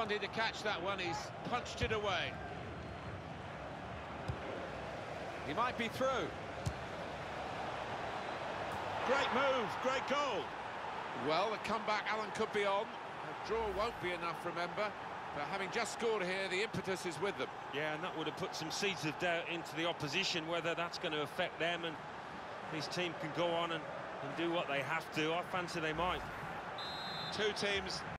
wanted to catch that one, he's punched it away. He might be through. Great move, great goal. Well, the comeback, Alan, could be on. A draw won't be enough, remember. But having just scored here, the impetus is with them. Yeah, and that would have put some seeds of doubt into the opposition, whether that's going to affect them and his team can go on and do what they have to. I fancy they might. Two teams